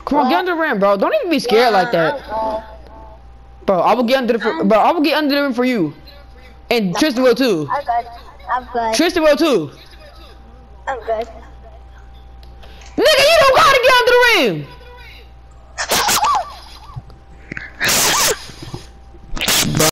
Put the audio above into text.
Come on, get under the rim, bro. Don't even be scared like that. Bro, I will get under the I will get under the rim for you. And Tristan will too. I'm good. Tristan will too. I'm good. Nigga, you don't gotta get under the rim.